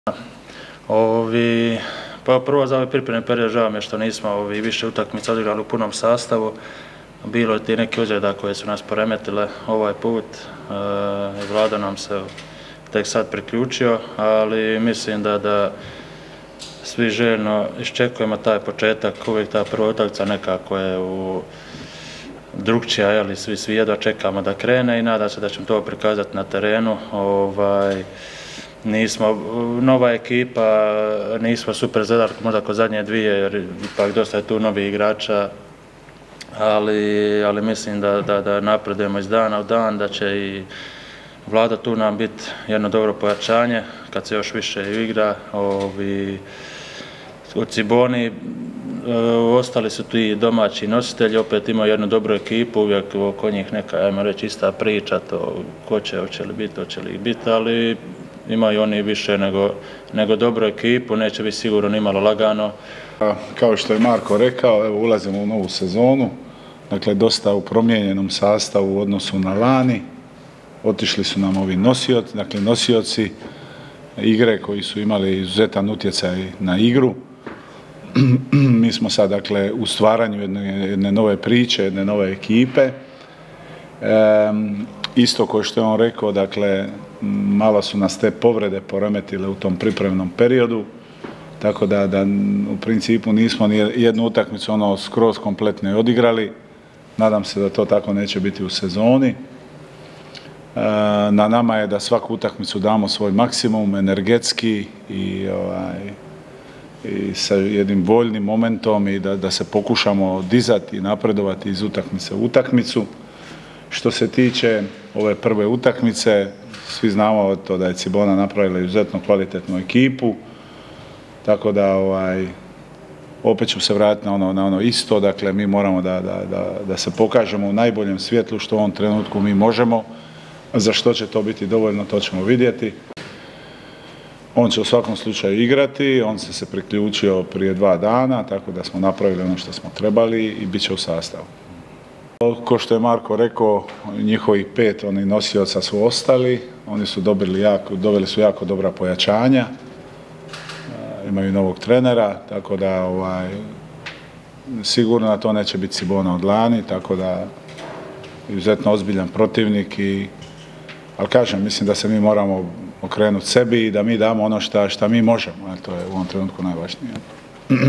Pa prvo za ovaj pripremni period žao mi je što nismo više utakmica odigrali u punom sastavu. Bilo je ti neki ozljeda koje su nas poremetile ovaj put. Vlada nam se tek sad priključio, ali mislim da svi željno iščekujemo taj početak, uvijek ta prva utakmica nekako je drukčija, ali svi jedva čekamo da krene i nadam se da ćemo to prikazati na terenu. Nismo nova ekipa, nismo super Zadar, možda kod zadnje dvije, jer ipak dosta je tu novih igrača, ali mislim da napredujemo iz dana u dan, da će i Vlada tu nam biti jedno dobro pojačanje, kad se još više igra. U Ciboni ostali su ti domaći nositelji, opet imaju jednu dobru ekipu, uvijek oko njih neka, ajmo reći, ista priča, to ko će, hoće li biti, ali imaju oni više nego dobru ekipu, neće biti sigurno nimalo lagano. Kao što je Marko rekao, evo ulazimo u novu sezonu, dakle dosta u promijenjenom sastavu u odnosu na lani. Otišli su nam ovi nosioci igre koji su imali izuzetan utjecaj na igru. Mi smo sad dakle u stvaranju jedne nove priče, jedne nove ekipe. Isto kao što je on rekao, dakle malo su nas te povrede poremetile u tom pripremnom periodu, tako da u principu nismo ni jednu utakmicu skroz kompletno odigrali. Nadam se da to tako neće biti u sezoni. Na nama je da svaku utakmicu damo svoj maksimum energetski i sa jednim voljnim momentom i da se pokušamo dizati i napredovati iz utakmice u utakmicu. Što se tiče ove prve utakmice, svi znamo to da je Cibona napravila izuzetno kvalitetnu ekipu, tako da opet ću se vratiti na ono isto, dakle mi moramo da se pokažemo u najboljem svjetlu što u ovom trenutku mi možemo. Za što će to biti dovoljno, to ćemo vidjeti. On će u svakom slučaju igrati, on se priključio prije 2 dana, tako da smo napravili ono što smo trebali i bit će u sastavu. Ko što je Marko rekao, njihovih 5 nosioca su ostali, oni su dobili su jako dobra pojačanja, imaju novog trenera, tako da sigurno da to neće biti Cibona od lani, tako da izuzetno ozbiljan protivnik, ali kažem, mislim da se mi moramo okrenuti sebi i da mi damo ono što mi možemo, to je u ovom trenutku najvažnije.